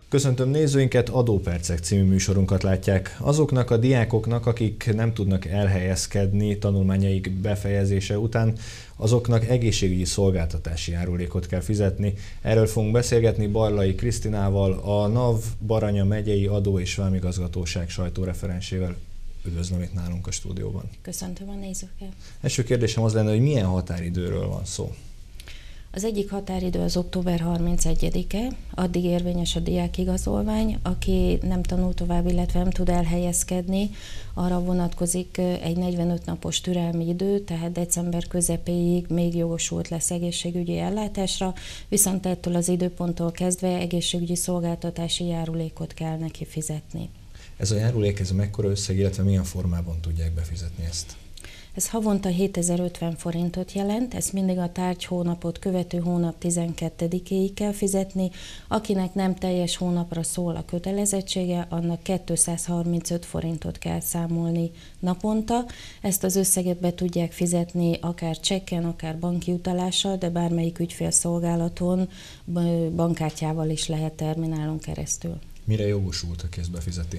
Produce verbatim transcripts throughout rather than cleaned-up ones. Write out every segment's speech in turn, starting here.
Köszöntöm nézőinket, Adópercek című műsorunkat látják. Azoknak a diákoknak, akik nem tudnak elhelyezkedni tanulmányaik befejezése után, azoknak egészségügyi szolgáltatási járulékot kell fizetni. Erről fogunk beszélgetni Barlai Krisztinával, a NAV Baranya megyei adó- és vámigazgatóság sajtóreferensével. Üdvözlöm itt nálunk a stúdióban. Köszöntöm a nézőket. Első kérdésem az lenne, hogy milyen határidőről van szó? Az egyik határidő az október harmincegyedike, addig érvényes a diákigazolvány, aki nem tanul tovább, illetve nem tud elhelyezkedni, arra vonatkozik egy negyvenöt napos türelmi idő, tehát december közepéig még jogosult lesz egészségügyi ellátásra, viszont ettől az időponttól kezdve egészségügyi szolgáltatási járulékot kell neki fizetni. Ez a járulék, ez mekkora összeg, illetve milyen formában tudják befizetni ezt? Ez havonta hétezer-ötven forintot jelent, ezt mindig a tárgyhónapot követő hónap tizenkettedikéig kell fizetni. Akinek nem teljes hónapra szól a kötelezettsége, annak kétszázharmincöt forintot kell számolni naponta. Ezt az összeget be tudják fizetni akár csekken, akár banki utalással, de bármelyik ügyfélszolgálaton bankkártyával is lehet terminálon keresztül. Mire jogosult, aki ezt befizeti?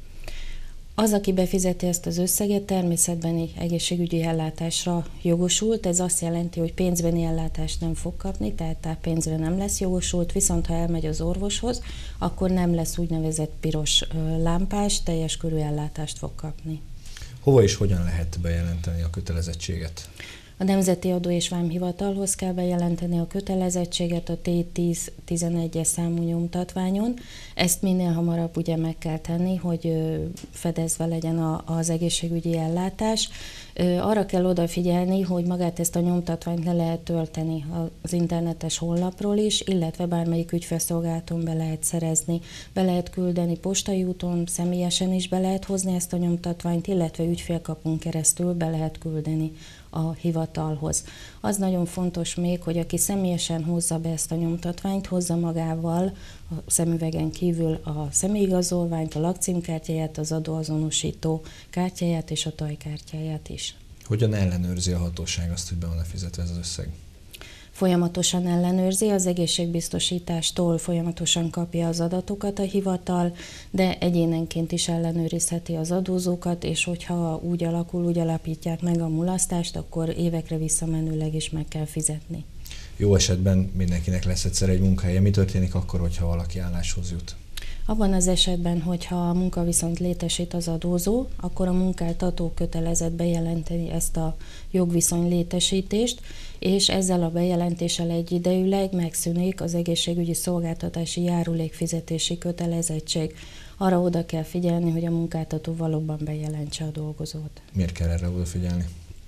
Az, aki befizeti ezt az összeget, természetbeni egészségügyi ellátásra jogosult. Ez azt jelenti, hogy pénzbeni ellátást nem fog kapni, tehát táppénzre nem lesz jogosult, viszont ha elmegy az orvoshoz, akkor nem lesz úgynevezett piros lámpás, teljes körű ellátást fog kapni. Hova és hogyan lehet bejelenteni a kötelezettséget? A Nemzeti Adó- és Vámhivatalhoz kell bejelenteni a kötelezettséget a T tíz tizenegyes számú nyomtatványon. Ezt minél hamarabb ugye meg kell tenni, hogy fedezve legyen az egészségügyi ellátás. Arra kell odafigyelni, hogy magát ezt a nyomtatványt le lehet tölteni az internetes honlapról is, illetve bármelyik ügyfélszolgálaton be lehet szerezni, be lehet küldeni postai úton, személyesen is be lehet hozni ezt a nyomtatványt, illetve ügyfélkapun keresztül be lehet küldeni a hivatalhoz. Az nagyon fontos még, hogy aki személyesen hozza be ezt a nyomtatványt, hozza magával a szemüvegen kívül a személyigazolványt, a lakcímkártyáját, az adóazonosító kártyáját és a tajkártyáját is. Hogyan ellenőrzi a hatóság azt, hogy be van-e fizetve ez az összeg? Folyamatosan ellenőrzi, az egészségbiztosítástól folyamatosan kapja az adatokat a hivatal, de egyénenként is ellenőrizheti az adózókat, és hogyha úgy alakul, úgy alapítják meg a mulasztást, akkor évekre visszamenőleg is meg kell fizetni. Jó esetben mindenkinek lesz egyszer egy munkahelye. Mi történik akkor, hogyha valaki álláshoz jut? Abban az esetben, hogyha a munkaviszonyt létesít az adózó, akkor a munkáltató kötelezett bejelenteni ezt a jogviszony létesítést, és ezzel a bejelentéssel egyidejűleg megszűnik az egészségügyi szolgáltatási járulékfizetési kötelezettség. Arra oda kell figyelni, hogy a munkáltató valóban bejelentse a dolgozót. Miért kell erre odafigyelni?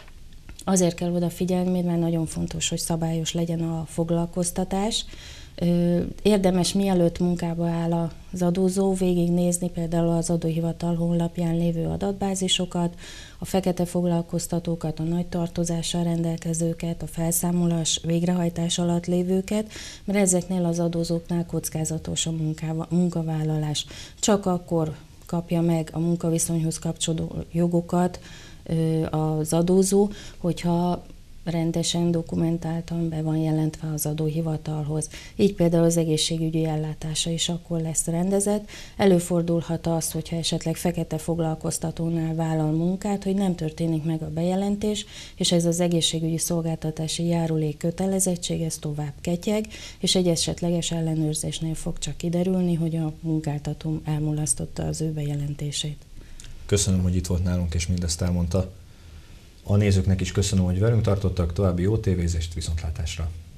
Azért kell odafigyelni, mert nagyon fontos, hogy szabályos legyen a foglalkoztatás. Érdemes mielőtt munkába áll az adózó végignézni például az adóhivatal honlapján lévő adatbázisokat, a fekete foglalkoztatókat, a nagy tartozással rendelkezőket, a felszámolás végrehajtás alatt lévőket, mert ezeknél az adózóknál kockázatos a munkavállalás. Csak akkor kapja meg a munkaviszonyhoz kapcsolódó jogokat az adózó, hogyha rendesen, dokumentáltan be van jelentve az adóhivatalhoz. Így például az egészségügyi ellátása is akkor lesz rendezett. Előfordulhat az, hogyha esetleg fekete foglalkoztatónál vállal munkát, hogy nem történik meg a bejelentés, és ez az egészségügyi szolgáltatási járulék kötelezettség, ez tovább ketyeg, és egy esetleges ellenőrzésnél fog csak kiderülni, hogy a munkáltató elmulasztotta az ő bejelentését. Köszönöm, hogy itt volt nálunk, és mindezt elmondta. A nézőknek is köszönöm, hogy velünk tartottak, további jó tévézést, viszontlátásra!